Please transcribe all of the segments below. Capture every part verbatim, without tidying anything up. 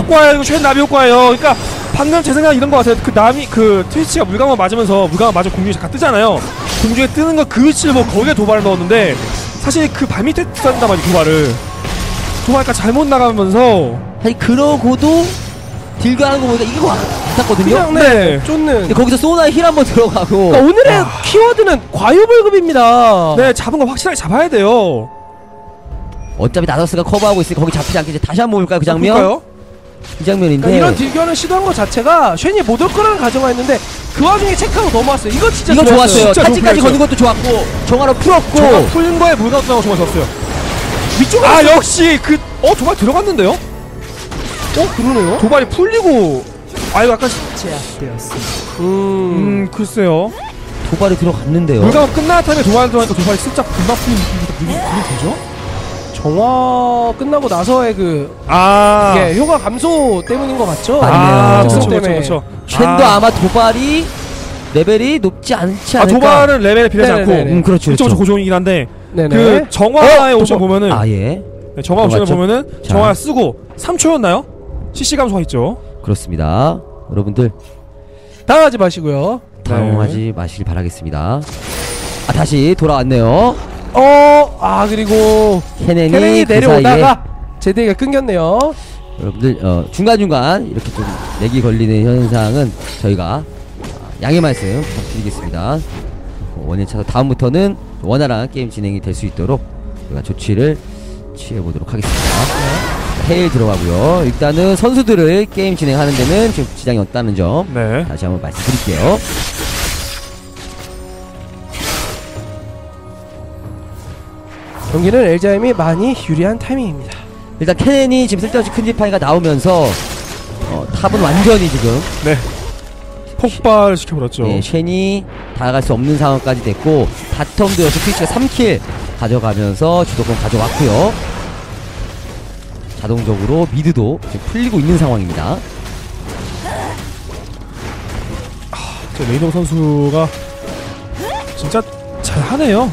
효과예요. 이거 쉔 나비 효과예요. 그러니까 방금 제 생각 이런 거 같아요. 그 나비 그 트위치가 물감을 맞으면서 물감을 맞으면 공중에 잠깐 뜨잖아요. 공중에 뜨는 거 그 위치를 뭐 거기에 도발을 넣었는데 사실 그 발 밑에 싼단 말이야 도발을. 도발까지 잘못 나가면서 아니 그러고도 딜가하는 거 보니까 이거 같았거든요. 네. 쫓는. 거기서 소나의 힐 한번 들어가고. 그러니까 오늘의 아. 키워드는 과유불급입니다. 네, 잡은 거 확실하게 잡아야 돼요. 어차피 나서스가 커버하고 있으니 거기 잡히지 않게 이제 다시 한번 볼까요 그 장면? 볼까요? 이 장면인데. 그러니까 이런 딜교환을 시도한 것 자체가 쉔이 못 올 거라는 가정하였는데 그 와중에 체크하고 넘어왔어요. 이거 진짜 이거 좋았어요. 좋았어요. 타지까지 거는 것도 좋았고 정화로 풀었고. 정화 풀린 거에 물감 나고 정말 좋았어요. 위쪽에 아 역시 그 어 도발 들어갔는데요? 어 그러네요. 도발이 풀리고 아 이거 약간 제압되었습니다. 음, 음 글쎄요. 도발이 들어갔는데요. 물감 끝날 타임에 도발 들어가니까 도발이 슬쩍 금방 풀린 느낌이 되죠? 정화 끝나고 나서의 그 아 예, 효과 감소 때문인 것 같죠? 맞네요. 아, 그렇죠, 때문에. 그렇죠, 그렇죠. 쉔도 아. 아마 도발이 레벨이 높지 않지 아 않을까. 도발은 레벨에 비례하지 않고 네네네네. 음 그렇죠. 그쪽 그렇죠. 고정이긴 한데 네네. 그 정화의 어? 옵션 도발- 보면은 아 예. 네, 정화 옵션을 들어갔죠? 보면은 자. 정화 쓰고 삼 초였나요? 씨씨 감소가 있죠. 그렇습니다. 여러분들 당하지 마시고요. 당황하지 마시길 바라겠습니다. 아 다시 돌아왔네요. 어, 아 그리고 케넨이, 케넨이 그 내려오다가 사이에 제대가 끊겼네요. 여러분들 어, 중간중간 이렇게 좀 렉이 걸리는 현상은 저희가 양해 말씀 드리겠습니다. 원인차서 다음부터는 원활한 게임 진행이 될 수 있도록 저희가 조치를 취해보도록 하겠습니다. 헤일 들어가고요. 일단은 선수들을 게임 진행하는 데는 지금 지장이 없다는 점 네. 다시 한번 말씀드릴게요. 경기는 엘지아임이 많이 유리한 타이밍입니다. 일단 케넨이 지금 쓸데없이 큰 지팡이가 나오면서 어, 탑은 완전히 지금 네. 폭발 시켜버렸죠. 예, 쉔이 다가갈 수 없는 상황까지 됐고 바텀도 여기서 트위치가 삼 킬 가져가면서 주도권 가져왔고요. 자동적으로 미드도 지금 풀리고 있는 상황입니다. 저 레이더 선수가 진짜 잘하네요.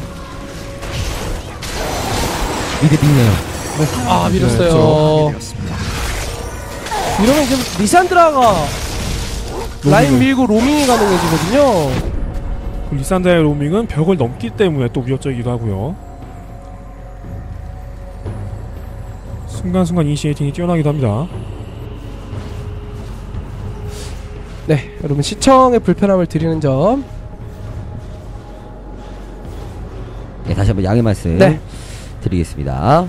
미드 밀네요. 아 밀었어요. 그렇죠. 이러면 지금 리산드라가 라인 밀고 로밍이 가능해지거든요. 그 리산드라의 로밍은 벽을 넘기 때문에 또 위협적이기도 하고요. 순간순간 이니시에이팅이 뛰어나기도 합니다. 네, 여러분 시청에 불편함을 드리는 점. 네, 다시 한번 양해 말씀 네. 드리겠습니다.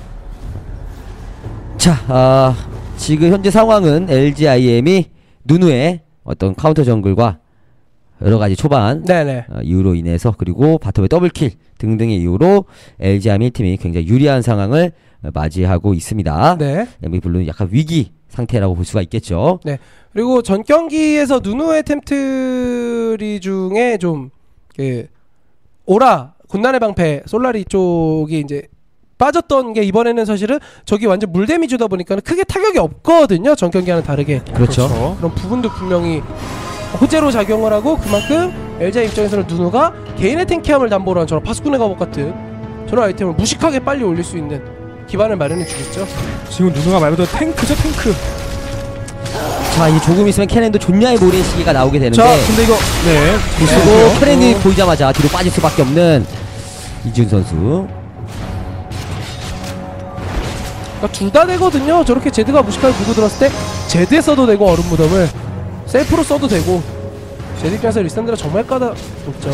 자, 아, 지금 현재 상황은 엘지아이엠이 누누의 어떤 카운터 정글과 여러가지 초반 네네. 어, 이유로 인해서 그리고 바텀의 더블킬 등등의 이유로 엘지아이엠 팀이 굉장히 유리한 상황을 어, 맞이하고 있습니다. 네. 물론 약간 위기 상태라고 볼 수가 있겠죠. 그리고 전 경기에서 누누의 템트리 중에 좀 그 오라 군단의 방패 솔라리 쪽이 이제 빠졌던 게 이번에는 사실은 저기 완전 물 데미지다 보니까 크게 타격이 없거든요. 전 경기와는 다르게. 그렇죠. 그렇죠. 그런 부분도 분명히 호재로 작용을 하고 그만큼 엘지아이 입장에서는 누누가 개인의 탱키함을 담보로 한 저런 파수꾼의 갑옷 같은 저런 아이템을 무식하게 빨리 올릴 수 있는 기반을 마련해 주겠죠. 지금 누누가 말 그대로 탱크죠, 탱크. 자, 이제 조금 있으면 캐넨도 존냐의 모래시계가 나오게 되는데 자, 근데 이거 네. 그리고 캐넨이 보이자마자 뒤로 빠질 수밖에 없는 이준 선수. 그러니까 둘 다 되거든요. 저렇게 제드가 무식하게 물고 들었을 때 제드에 써도 되고 얼음 무덤을 셀프로 써도 되고 제드 입장에서 리산드라 정말 까다롭죠.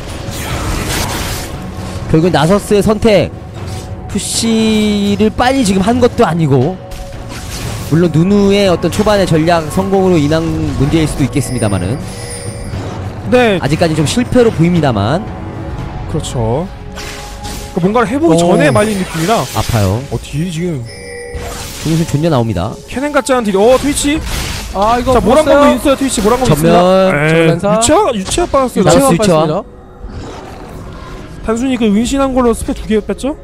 결국엔 나서스의 선택 푸시를 빨리 지금 한 것도 아니고 물론 누누의 어떤 초반의 전략 성공으로 인한 문제일 수도 있겠습니다만은 네, 아직까지 좀 실패로 보입니다만 그렇죠. 그러니까 뭔가를 해보기 오. 전에 말린 느낌이라 아파요. 어 뒤에 지금 여기서 존냐 나옵니다. 캐넨 같지 않은 딜이 어 트위치. 아 이거 자 모란검도 보았어요? 있어요. 트위치 모란검 전면, 있습니다. 전면사. 유치아 유치아 빠졌어요. 나서스 유체가 유체화. 빠졌습니다. 단순히 그 은신한 걸로 스펙 두 개 뺐죠?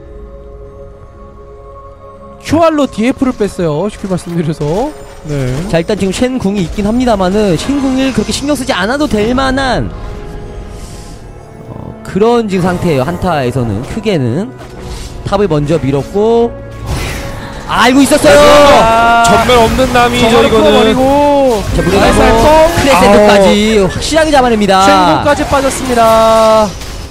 큐알로 디에프를 뺐어요. 쉽게 말씀드려서. 네. 자 일단 지금 쉔 궁이 있긴 합니다만은 쉔 궁을 그렇게 신경 쓰지 않아도 될 만한 어, 그런 지금 상태예요. 한타에서는 크게는 탑을 먼저 밀었고 알고 있었어요. 아, 전멸 없는 남이죠 저거를 이거는. 풀어버리고 자, 물론 살살 뭐 뻥. 크레센도까지 확실하게 잡아냅니다. 쉔공까지 빠졌습니다.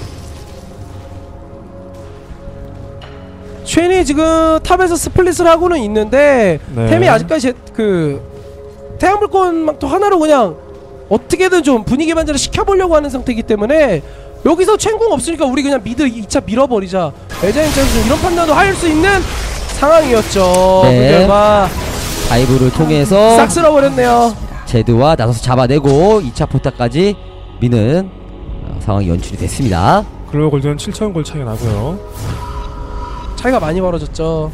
쉔이 지금 탑에서 스플릿을 하고는 있는데 네. 템이 아직까지 제, 그 태양불꽃망토 하나로 그냥 어떻게든 좀 분위기 반전을 시켜보려고 하는 상태이기 때문에 여기서 쉔공 없으니까 우리 그냥 미드 이 차 밀어버리자. 엘지아임 입장에서 이런 판단도 할 수 있는 상황이었죠. 네. 그 결과 다이브를 통해서 싹 쓸어버렸네요. 제드와 나서서 잡아내고 이 차 포탑까지 미는 어, 상황이 연출이 됐습니다. 글로벌 골드는 칠천 골 차이가 나고요. 차이가 많이 벌어졌죠.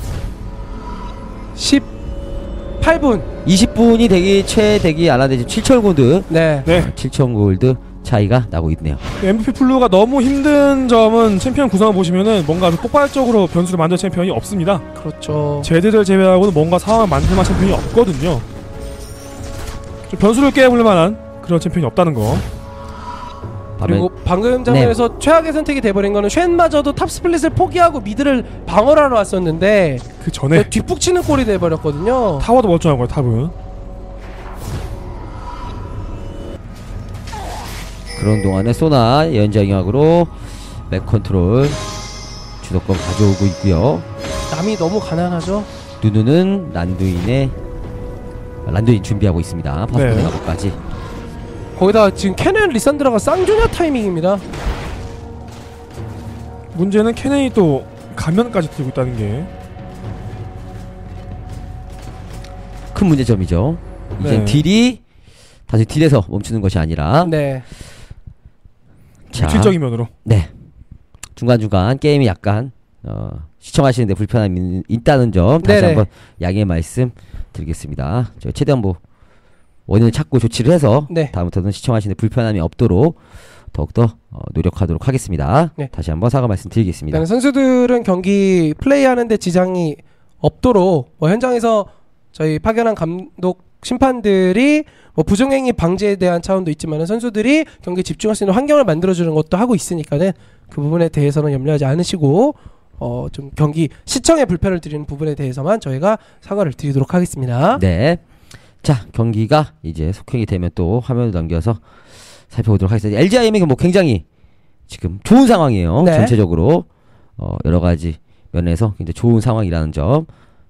십팔 분. 이십 분이 되기 최대기 안하는데 지금 칠천 골드 네. 네. 칠천 골드 차이가 나고 있네요. 엠브이피 블루가 너무 힘든 점은 챔피언 구성을 보시면은 뭔가 아주 폭발적으로 변수를 만든 챔피언이 없습니다. 그렇죠. 제드를 제외하고는 뭔가 상황을 만들 만한 챔피언이 없거든요. 좀 변수를 깨볼 만한 그런 챔피언이 없다는 거. 그리고 방금 장면에서 최악의 선택이 돼버린 거는 쉔마저도 탑 스플릿을 포기하고 미드를 방어를 하러 왔었는데 그 전에 뒷북치는 꼴이 돼버렸거든요. 타워도 멀쩡한 거예요. 탑은. 그런 동안에 소나 예언자영역으로 맥 컨트롤 주도권 가져오고 있고요. 남이 너무 가난하죠. 누누는 란두인의 란두인 준비하고 있습니다. 파스포드 네. 가고까지. 거기다 지금 캐넨 리산드라가 쌍조냐 타이밍입니다. 문제는 케넨이 또 가면까지 들고 있다는 게. 큰 문제점이죠. 이제 네. 딜이 다시 딜에서 멈추는 것이 아니라 네. 자, 실적인 면으로. 네. 중간중간 게임이 약간 어, 시청하시는데 불편함이 있다는 점 다시 네네. 한번 양해 말씀 드리겠습니다. 저 최대한 뭐 원인을 찾고 조치를 해서 네. 다음부터는 시청하시는데 불편함이 없도록 더욱더 어, 노력하도록 하겠습니다. 네. 다시 한번 사과 말씀 드리겠습니다. 일단 선수들은 경기 플레이하는데 지장이 없도록 뭐 현장에서 저희 파견한 감독 심판들이 뭐 부정행위 방지에 대한 차원도 있지만 선수들이 경기에 집중할 수 있는 환경을 만들어주는 것도 하고 있으니까는 그 부분에 대해서는 염려하지 않으시고 어 좀 경기 시청에 불편을 드리는 부분에 대해서만 저희가 사과를 드리도록 하겠습니다. 네. 자, 경기가 이제 속행이 되면 또 화면을 넘겨서 살펴보도록 하겠습니다. 엘지아이엠이 뭐 굉장히 지금 좋은 상황이에요. 네. 전체적으로 어, 여러 가지 면에서 굉장히 좋은 상황이라는 점.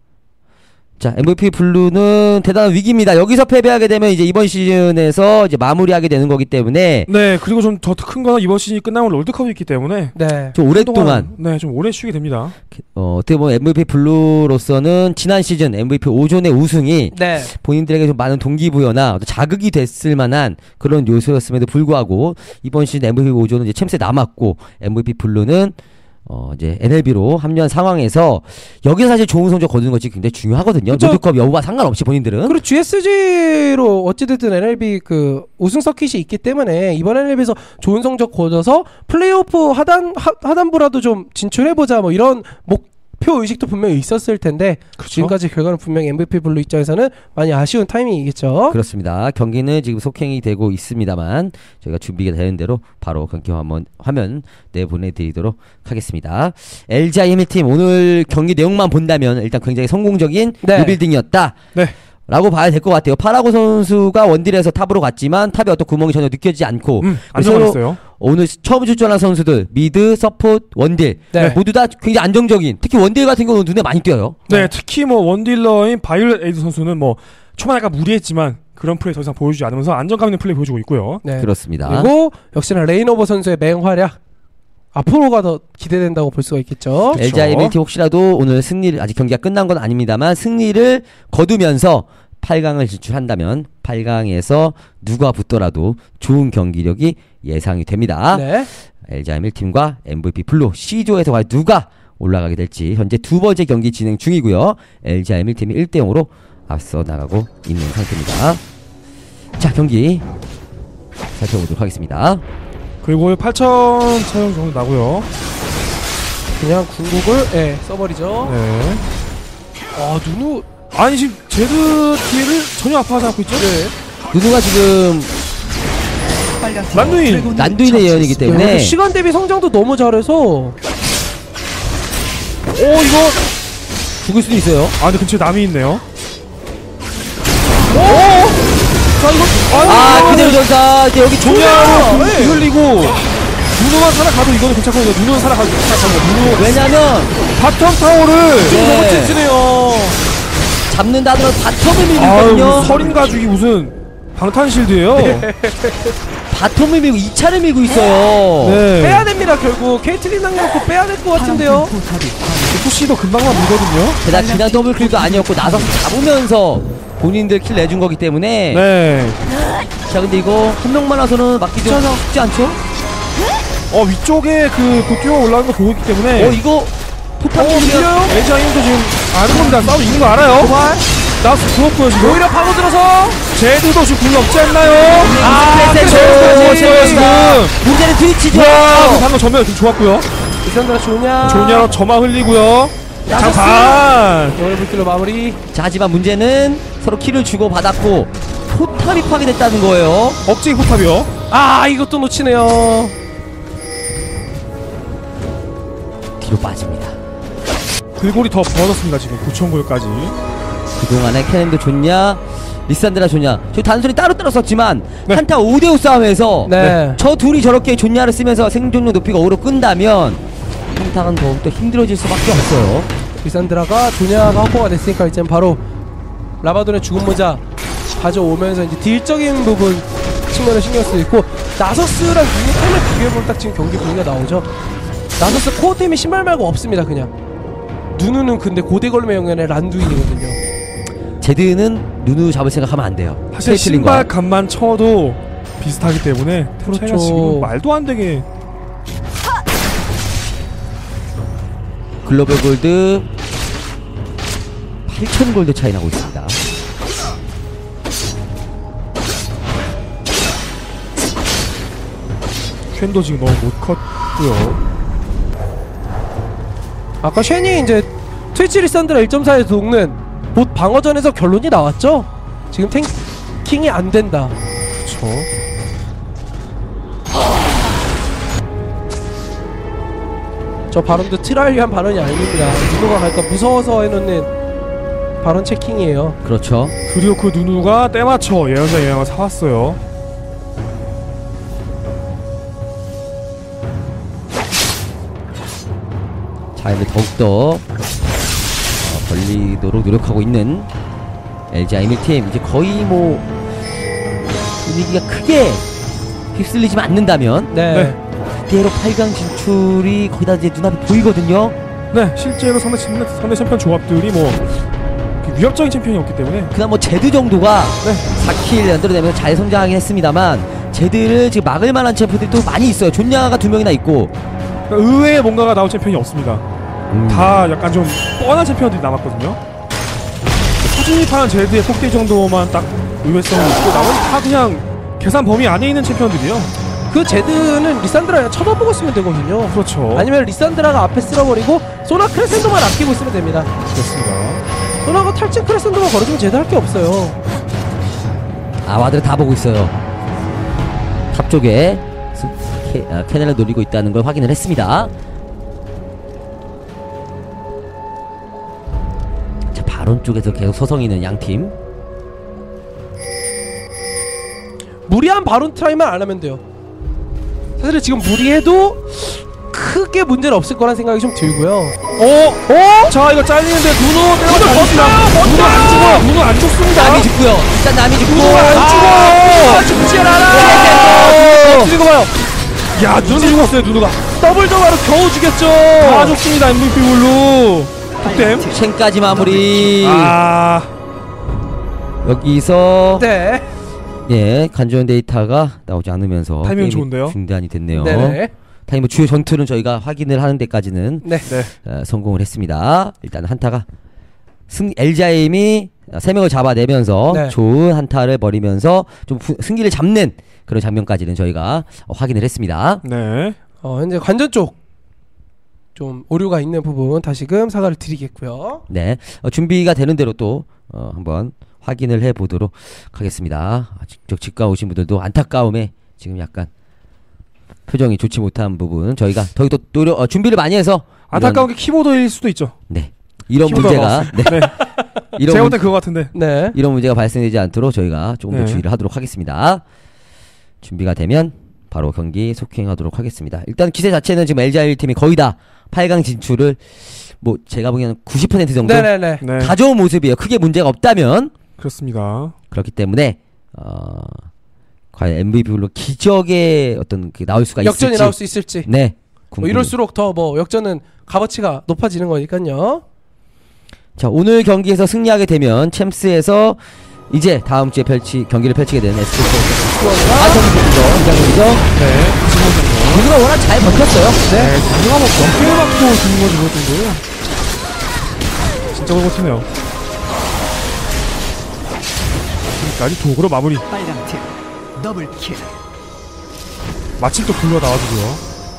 자, 엠브이피 블루는 대단한 위기입니다. 여기서 패배하게 되면 이제 이번 시즌에서 이제 마무리하게 되는 거기 때문에 네, 그리고 좀 더 큰 거는 이번 시즌이 끝나면 롤드컵이 있기 때문에 네. 좀 오랫동안 네, 좀 오래 쉬게 됩니다. 어, 어떻게 보면 엠브이피 블루로서는 지난 시즌 엠브이피 오존의 우승이 네. 본인들에게 좀 많은 동기부여나 어떤 자극이 됐을 만한 그런 요소였음에도 불구하고 이번 시즌 엠브이피 오존은 이제 챔스에 남았고 엠브이피 블루는 어 이제 엔엘비로 합류한 상황에서 여기서 사실 좋은 성적 거두는 것이 굉장히 중요하거든요. 그쵸? 롤드컵 여부와 상관없이 본인들은. 그리고 지에스지로 어찌됐든 엔엘비 그 우승 서킷이 있기 때문에 이번 엔엘비에서 좋은 성적 거둬서 플레이오프 하단 하, 하단부라도 좀 진출해보자 뭐 이런 목표 의식도 분명히 있었을 텐데 그렇죠? 지금까지 결과는 분명히 엠브이피 블루 입장에서는 많이 아쉬운 타이밍이겠죠. 그렇습니다. 경기는 지금 속행이 되고 있습니다만 저희가 준비가 되는 대로 바로 경기 화면, 화면 내보내드리도록 하겠습니다. 엘지아이엠 팀 오늘 경기 내용만 본다면 일단 굉장히 성공적인 네. 리빌딩이었다. 네. 라고 봐야 될 것 같아요. 파라고 선수가 원딜에서 탑으로 갔지만 탑에 어떤 구멍이 전혀 느껴지지 않고 음, 서로 안정화됐어요. 오늘 처음 출전한 선수들 미드, 서포트, 원딜 네. 모두 다 굉장히 안정적인, 특히 원딜 같은 경우는 눈에 많이 띄어요. 네, 특히 뭐 원딜러인 바이올렛 에이드 선수는 뭐 초반에 약간 무리했지만 그런 플레이 더 이상 보여주지 않으면서 안정감 있는 플레이 보여주고 있고요. 네. 그렇습니다. 그리고 역시나 레이노버 선수의 맹활약 앞으로가 더 기대된다고 볼 수가 있겠죠. 엘지아이엠 팀 혹시라도 오늘 승리를, 아직 경기가 끝난 건 아닙니다만 승리를 거두면서 팔 강을 진출한다면 팔 강에서 누가 붙더라도 좋은 경기력이 예상이 됩니다. 네. 엘지아이엠 팀과 엠브이피 블루 C조에서 과연 누가 올라가게 될지 현재 두 번째 경기 진행 중이고요. 엘지아이엠 팀이 일 대 영으로 앞서 나가고 있는 상태입니다. 자, 경기 살펴보도록 하겠습니다. 그리고 팔천 차영 정도 나고요. 그냥 궁극을 예, 써버리죠. 네. 아 누누 아니 지금 제드 뒤를 전혀 아파하지 않고 있죠? 네. 누누가 지금 란두인. 난두인의 예언이기 때문에 야, 시간 대비 성장도 너무 잘해서 오 이거 죽을 수도 있어요. 아 근데 근처에 남이 있네요. 자 이거 아 그대로 전사 이제 여기 종야로 종야. 네. 흘리고 누누만 살아가도 이거는 괜찮거든요. 누누는 살아가도 괜찮거든요. 누누 왜냐면 바텀 타워를 네. 너무 튼튼해요. 잡는다더라 바텀을 밀고 아유 있거든요. 서린 가죽이 무슨 방탄 실드예요. 네. 바텀을 밀고 이 차를 밀고 있어요. 빼야 됩니다. 결국 케이틀린 남겨놓고 빼야 될 것 같은데요. 푸시도 금방만 밀거든요. 게다가 그냥 더블킬도 아니었고 나서서 잡으면서 본인들 킬 내준 거기 때문에 네. 자 근데 이거 한 명만 와서는 막기 좀 쉽지 않죠? 어 위쪽에 그곧 뛰어 올라오는 거 보고 있기 때문에 어 이거 포탑 밀리면 밀려요? 엘자임도 지금 아는 겁니다. 싸움 이긴 거 알아요. 도발. 나스 부었고요 지금. 오히려 파고들어서 제드도 지금 궁 없지 않나요? 아, 그래서 그래서 지금 지금 문제는 트위치죠. 와 그 방금 전면 좀 좋았고요. 리산드라 좋냐? 조냐로 점화 흘리고요. 장판. 오늘 불길로 마무리. 자 하지만 문제는 서로 킬을 주고 받았고 포탑이 파괴됐다는 거예요. 억제기 포탑이요. 아 이것도 놓치네요. 뒤로 빠집니다. 글골이 더 벌어졌습니다 지금 구천 골까지. 그동안에 캐넨도 좋냐 리산드라 좋냐 저 단순히 따로따로 썼지만 네. 한타 오 대 오 싸움에서 네. 저 둘이 저렇게 좋냐를 쓰면서 생존력 높이가 오로 끈다면 한타는 더욱더 힘들어질 수밖에 없어요. 리산드라가 조냐가 확보가 됐으니까 이제 바로 라바돈의 죽은 모자 가져오면서 이제 딜적인 부분 측면을 신경 쓰고 있고 나서스랑 유니폼을 비교해보면 딱 지금 경기 분위기가 나오죠. 나서스 코어템이 신발 말고 없습니다. 그냥 누누는 근데 고대걸음의 영역의 란두인이거든요. 제드는 누누 잡을 생각하면 안 돼요. 사실 케이틀린과. 신발 값만 쳐도 비슷하기 때문에 템 차이가 그렇죠. 지금 말도 안 되게. 글로벌 골드 팔천 골드 차이 나고 있습니다. 쉔도 지금 너무 못 컸고요. 아까 쉔이 이제 트위치 리산드라 일 점 사에서 녹는 봇 방어전에서 결론이 나왔죠. 지금 탱킹이 안 된다. 그렇죠. 저 발언도 트라이를 위한 발언이 아닙니다. 누누가 갈까 무서워서 해놓는 발언 체킹이에요. 그렇죠. 그리고 그 누누가 때맞춰 예언자 예언을 사왔어요. 자 이제 더욱더 어, 벌리도록 노력하고 있는 엘지 아이밀팀. 이제 거의 뭐 분위기가 크게 휩쓸리지만 않는다면 네. 네. 그대로 팔 강 진출이 거의 다 이제 눈앞에 보이거든요. 네, 실제로 상대 챔- 상대 챔피언 조합들이 뭐 이렇게 위협적인 챔피언이 없기 때문에 그다음 뭐 제드 정도가 네. 사 킬 만들어내면서 잘 성장하긴 했습니다만 제드를 지금 막을 만한 챔프들이 또 많이 있어요. 존야가 두 명이나 있고 그러니까 의외의 뭔가가 나올 챔피언이 없습니다. 음. 다 약간 좀 뻔한 챔피언들이 남았거든요. 수진입하는 제드의 폭대 정도만 딱 의외성이 있고 나머지 다 그냥 계산 범위 안에 있는 챔피언들이요. 그 제드는 리산드라 쳐다보고 있으면 되거든요. 그렇죠. 아니면 리산드라가 앞에 쓸어버리고 소나 크레센도만 아끼고 있으면 됩니다. 그렇습니다. 소나가 탈진 크레센도만 걸어주면 제드 할 게 없어요. 아와드를 다 보고 있어요. 탑 쪽에 스- 캐, 아, 캐넬을 노리고 있다는 걸 확인을 했습니다. 자 바론 쪽에서 계속 서성이는 양팀. 무리한 바론 트라이만 안 하면 돼요. 사실 지금 무리해도 크게 문제는 없을 거란 생각이 좀 들고요. 어? 어? 자 이거 잘리는데 누누 때려서 잘립니다. 누누 안 죽어요. 누누 안 죽습니다. 남이 죽고요. 일단 남이 죽고. 누누가 안 죽어요. 아, 죽지 않아. 이거 봐요. 야 누누 죽었어요. 누누가 더블 도마로 겨우 죽였죠. 다 죽습니다. 엠브이피 홀로 득템. 쉔까지 마무리. 아 여기서 네. 예 간주한 데이터가 나오지 않으면서 타이밍 게임이 좋은데요? 중단이 됐네요. 네네. 타이밍 뭐 주요 전투는 저희가 확인을 하는 데까지는 네. 네. 어, 성공을 했습니다. 일단 한타가 승 엘자임이 세 명을 잡아내면서 네. 좋은 한타를 벌이면서 좀 후, 승기를 잡는 그런 장면까지는 저희가 어, 확인을 했습니다. 네. 어, 현재 관전 쪽 좀 오류가 있는 부분 다시금 사과를 드리겠고요. 네, 어, 준비가 되는 대로 또 어, 한번 확인을 해보도록 하겠습니다. 아, 직접 직관 오신 분들도 안타까움에 지금 약간 표정이 좋지 못한 부분 저희가 더욱더 노력 어, 준비를 많이 해서 안타까운 게 키보드일 수도 있죠. 네 이런 키보드 문제가 네. 네. 이런 제가 문, 볼땐 그거 같은데. 네. 이런 문제가 발생되지 않도록 저희가 조금 더 네. 주의를 하도록 하겠습니다. 준비가 되면 바로 경기 속행하도록 하겠습니다. 일단 기세 자체는 지금 엘지아이 팀이 거의 다 팔 강 진출을 뭐 제가 보기에는 구십 퍼센트 정도 네네네. 네. 가져온 모습이에요. 크게 문제가 없다면. 그렇습니다. 그렇기 때문에 어, 과연 엠브이피로 기적의 어떤 그 나올 수가 역전이 있을지 나올 수 있을지. 네. 뭐 궁금해요. 이럴수록 더 뭐 역전은 값어치가 높아지는 거니까요. 자, 오늘 경기에서 승리하게 되면 챔스에서 이제 다음 주에 펼치 경기를 펼치게 되는 에스케이트 수원과 아, 경기죠. 이강민이죠. 네. 지금 누구가 워낙 잘 버텼어요. 네. 누가 뭐 몇개 맞고 주는 거지 그럴 정도요. 진짜 그렇네요. 지금까지 도구로 마무리. 빨강팀 더블킬. 마침 또 블루가 나와주고요.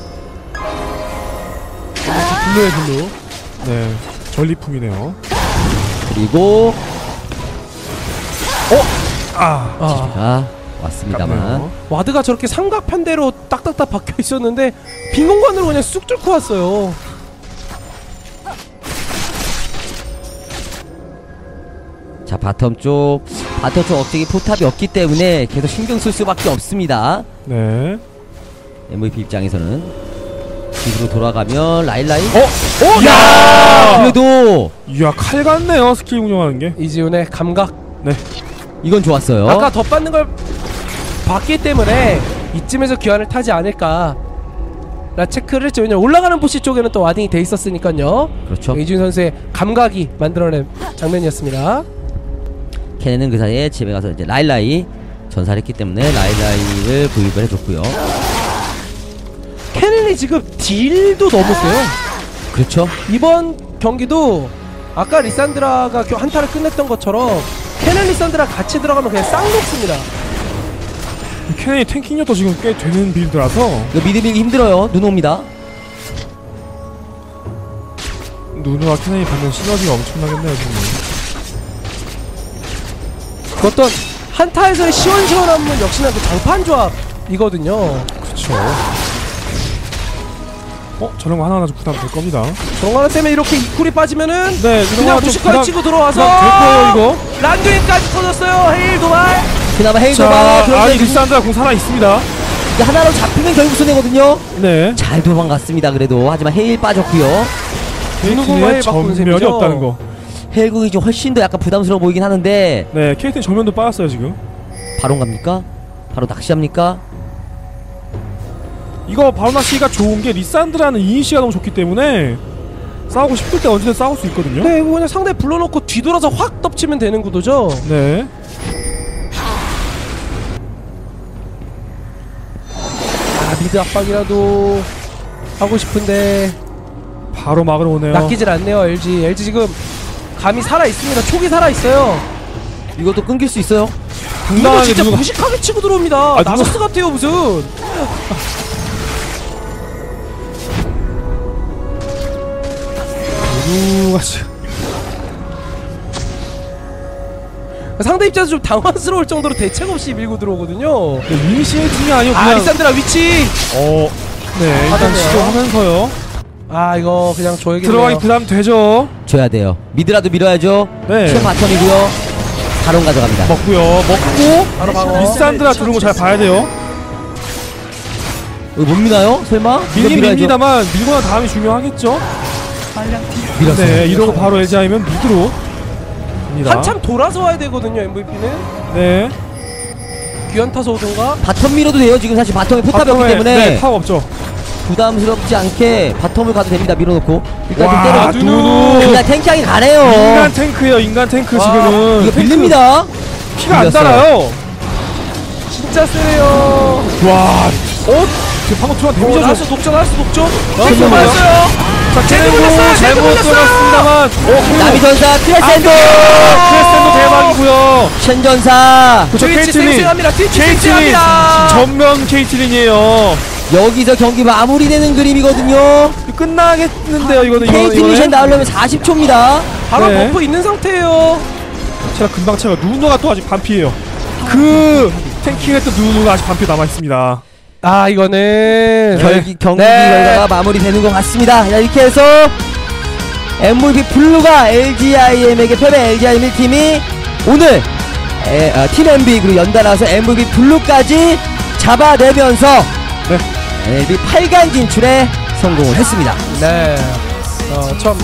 블루의 블루. 네. 전리품이네요. 그리고 아. 아, 가 왔습니다만 아깝네요. 와드가 저렇게 삼각 편대로 딱딱딱 박혀 있었는데 빈 공간으로 그냥 쑥 뚫고 왔어요. 자, 바텀 쪽 바텀 쪽 억제기 포탑이 없기 때문에 계속 신경 쓸 수밖에 없습니다. 네. 엠브이피 입장에서는 집으로 돌아가면 라일라이 어? 어? 야! 그래도 이야, 칼 같네요. 스킬 운영하는 게. 이지훈의 감각. 네. 이건 좋았어요. 아까 덧받는 걸 봤기 때문에 이쯤에서 귀환을 타지 않을까 라 체크를 했죠. 왜냐면 올라가는 부시 쪽에는 또 와딩이 돼 있었으니까요. 그렇죠. 이지훈 선수의 감각이 만들어낸 장면이었습니다. 케넨은 그 사이에 집에 가서 이제 라일라이 전사를 했기 때문에 라일라이를 구입을 해줬고요. 케넨이 지금 딜도 너무 세요. 그렇죠. 이번 경기도 아까 리산드라가 겨- 한타를 끝냈던 것처럼 케넨 리산드라 같이 들어가면 그냥 쌍 녹습니다. 케넨이 탱킹력도 지금 꽤 되는 빌드라서 이거 미드 밀기 힘들어요. 눈 옵니다. 누누와 케넨이 받는 시너지가 엄청나겠네요, 지금. 그 어떤 한타에서의 시원시원함은 역시나 그 장판 조합이거든요. 그렇죠. 어? 저런 거 하나하나 좀 부담 될 겁니다. 저런 거 하나 때문에 이렇게 이쿨이 빠지면은 네, 그냥 무시까지 치고 들어와서 될 거예요, 이거. 란두인까지 터졌어요. 헤일 도발. 그나마 헤이저가 자, 그런데 아니, 지금 리산드라 공 살아 있습니다. 이제 하나로 잡히면 결국 손해거든요. 네. 잘 도망갔습니다. 그래도 하지만 헤일 빠졌고요. 누누공과 케이트의 헤일 바꾸는 전면이 셈이죠. 없다는 거. 헬국이 좀 훨씬 더 약간 부담스러워 보이긴 하는데 네, 케이트의 전면도 빠졌어요, 지금. 바로 갑니까? 바로 낚시합니까? 이거 바로나시가 좋은 게 리산드라는 이니시가 너무 좋기 때문에 싸우고 싶을 때 언제든 싸울 수 있거든요. 네, 이거 그냥 상대 불러놓고 뒤돌아서 확 덮치면 되는 구도죠. 네. 아, 미드 압박이라도 하고 싶은데 바로 막으러 오네요. 낚이질 않네요. 엘지. 엘지 지금 감이 살아 있습니다. 촉이 살아 있어요. 이것도 끊길 수 있어요. 이거 당당하게 진짜 누가 무식하게 치고 들어옵니다. 아, 누가- 나서스 같아요 무슨. 누가 지금 상대 입장에서 좀 당황스러울 정도로 대책 없이 밀고 들어오거든요. 이니시의 팀이 아니고 아, 그냥 리산드라 위치. 어, 네, 일단 하던데요. 시도하면서요. 아, 이거 그냥 줘야겠네요. 들어가기 부담 되죠. 줘야 돼요. 미드라도 밀어야죠. 네. 최 바텀이고요. 바론 가져갑니다. 먹고요. 먹고 바로 방어. 리산드라 들어온 거 잘 봐야 돼요. 이거 못 미나요? 설마? 이거 밀긴 밀어야죠. 밉니다만 밀고 난 다음이 중요하겠죠. 빨강팀 밀었어요. 네, 이러고 바로 엘지아이면 미드로 갑니다. 한참 돌아서 와야 되거든요. 엠브이피는 네. 귀환 타서 오든가. 바텀 밀어도 돼요. 지금 사실 바텀에 포탑이 없기 바텀에, 때문에 네, 타워 없죠. 부담스럽지 않게 바텀을 가도 됩니다. 밀어놓고 일단 좀 와, 때려. 누누. 그냥 탱킹하게 가네요. 인간 탱크예요. 인간 탱크 와, 지금은. 이거 탱크 빌립니다. 피가 안 밀렸어요. 달아요. 진짜 세네요. 와. 어? 지금 방금 투한 어, 데미지 좀. 나스 독점, 나스 독점. 나스 나스 맞았어요. 자, 제대로 제대로 올렸어요, 제대로 잘못 올렸어요. 들어갔습니다만. 어, 나비 전사 트레센도. 크레센도 대박이고요. 쉔 전사. 그쵸, 트위치 케이틀린. 쌩쌩합니다. 트위치 케이틀린 쌩쌩합니다. 전면 케이틀린이에요. 여기서 경기 마무리되는 그림이거든요. 끝나겠는데요, 이거는. 이거는, 케이틀린 쉔 이거는. 나오려면 사십 초입니다. 바로 네. 버프 있는 상태예요. 제가 금방 채가 누누가 또 아직 반피예요. 그 탱킹했던 누누가 아직 반피 남아 있습니다. 아, 이거는 결기, 경기 네. 결과가 마무리되는 것 같습니다. 자, 이렇게 해서 엠브이피 블루가 엘지아이엠에게 패배. 엘지아이엠 일 팀이 오늘 에, 어, 팀 엠비 그리고 연달아서 엠브이피 블루까지 잡아내면서 네. 엔엘비 팔 강 진출에 성공을 했습니다. 네. 어, 참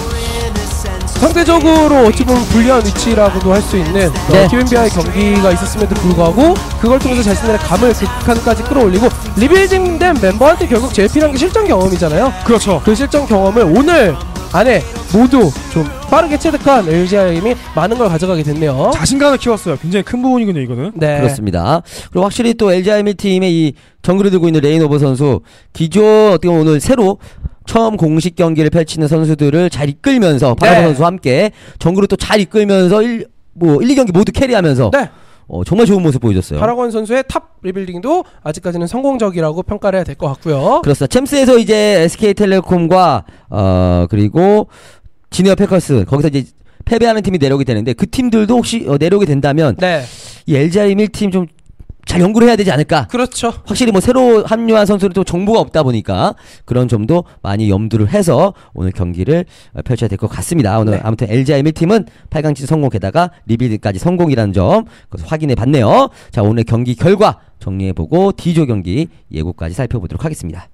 상대적으로 어찌 보면 불리한 위치라고도 할 수 있는 네. 어, 팀엠비아의 경기가 있었음에도 불구하고 그걸 통해서 자신들의 감을 극한까지 끌어올리고 리빌딩된 멤버한테 결국 제일 필요한 게 실전 경험이잖아요. 그렇죠. 그 실전 경험을 오늘 안에 모두 좀 빠르게 체득한 엘지아이엠이 많은 걸 가져가게 됐네요. 자신감을 키웠어요. 굉장히 큰 부분이군요, 이거는. 네. 그렇습니다. 그리고 확실히 또 엘지아이엠 일 팀의 이 정글을 들고 있는 레인오버 선수, 기존 어떻게 보면 오늘 새로 처음 공식 경기를 펼치는 선수들을 잘 이끌면서 바라보 네. 선수와 함께 정글을 또 잘 이끌면서 일, 뭐 일, 이 경기 모두 캐리하면서 네. 어, 정말 좋은 모습 보여줬어요. 파라곤 선수의 탑 리빌딩도 아직까지는 성공적이라고 평가를 해야 될 것 같고요. 그렇습니다. 챔스에서 이제 에스케이텔레콤과 어 그리고 지니어 패커스 거기서 이제 패배하는 팀이 내려오게 되는데 그 팀들도 혹시 어, 내려오게 된다면 네. 이 엘지아이엠 일 팀 좀 잘 연구를 해야 되지 않을까. 그렇죠. 확실히 뭐 새로 합류한 선수는 또 정보가 없다 보니까 그런 점도 많이 염두를 해서 오늘 경기를 어, 펼쳐야 될 것 같습니다. 오늘 네. 아무튼 엘지아이엠 일 팀은 팔 강 진출 성공, 게다가 리빌드까지 성공이라는 점 그것을 확인해 봤네요. 자, 오늘 경기 결과 정리해보고 D조 경기 예고까지 살펴보도록 하겠습니다.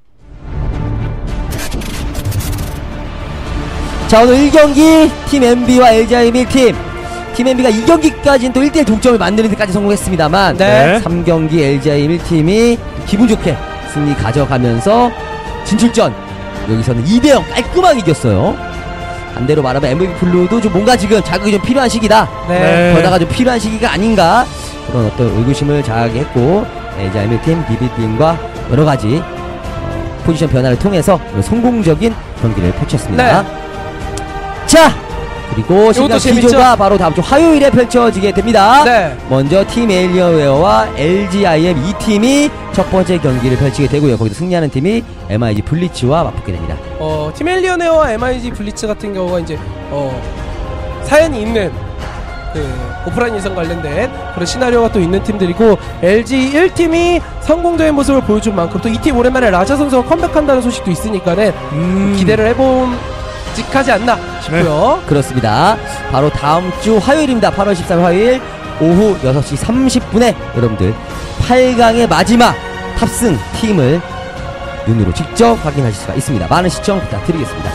자, 오늘 일 경기 팀 엠비와 엘지아이엠 일 팀 팀 엠비가 이 경기까지는 또 일 대 일 동점을 만드는 데까지 성공했습니다만 네. 삼 경기 엘지아이엠 일 팀이 기분 좋게 승리 가져가면서 진출전 여기서는 이 대 영 깔끔하게 이겼어요. 반대로 말하면 엠브이피 블루도 좀 뭔가 지금 자극이 좀 필요한 시기다. 네. 거다가 좀 필요한 시기가 아닌가 그런 어떤 의구심을 자하게 했고 엘지아이엠 일 팀 리빌딩과 여러가지 어, 포지션 변화를 통해서 성공적인 경기를 펼쳤습니다. 네. 자, 그리고 신장 재밌죠? D조가 바로 다음 주 화요일에 펼쳐지게 됩니다. 네. 먼저 팀 에일리언웨어와 엘지아이엠 이 팀이 첫 번째 경기를 펼치게 되고요. 거기서 승리하는 팀이 엠아이지 블리츠와 맞붙게 됩니다. 어, 팀 엘리언웨어와 엠아이지 블리츠 같은 경우가 이제 어, 사연이 있는 그 오프라인 이선 관련된 그런 시나리오가 또 있는 팀들이고 엘지 일 팀이 성공적인 모습을 보여준 만큼 또 이 팀 오랜만에 라자 선수가 컴백한다는 소식도 있으니까는 음. 기대를 해봄직하지 않나 싶고요. 그렇습니다. 바로 다음 주 화요일입니다. 팔월 십삼일 화요일 오후 여섯 시 삼십 분에 여러분들 팔 강의 마지막 탑승 팀을 눈으로 직접 확인하실 수가 있습니다. 많은 시청 부탁드리겠습니다.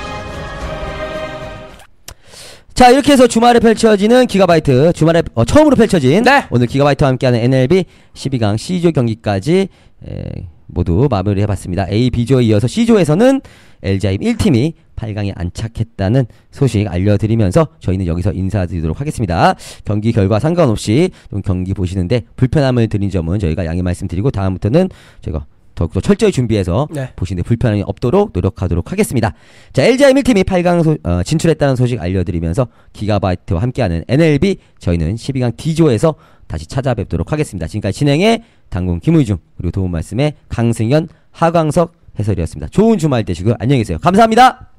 자, 이렇게 해서 주말에 펼쳐지는 기가바이트, 주말에 어, 처음으로 펼쳐진 네. 오늘 기가바이트와 함께하는 엔엘비 십이 강 C조 경기까지 에, 모두 마무리해봤습니다. A, B조에 이어서 C조에서는 엘지아이엠 일 팀이 팔 강에 안착했다는 소식 알려드리면서 저희는 여기서 인사드리도록 하겠습니다. 경기 결과 상관없이 좀 경기 보시는데 불편함을 드린 점은 저희가 양해 말씀드리고 다음부터는 저희가 더욱더 철저히 준비해서 네. 보시는데 불편함이 없도록 노력하도록 하겠습니다. 자, 엘지아이엠 일 팀이 팔 강 소, 어, 진출했다는 소식 알려드리면서 기가바이트와 함께하는 엔엘비 저희는 십이 강 D조에서 다시 찾아뵙도록 하겠습니다. 지금까지 진행의 당군 김의중 그리고 도움 말씀의 강승현 하광석 해설이었습니다. 좋은 주말 되시고요. 안녕히 계세요. 감사합니다.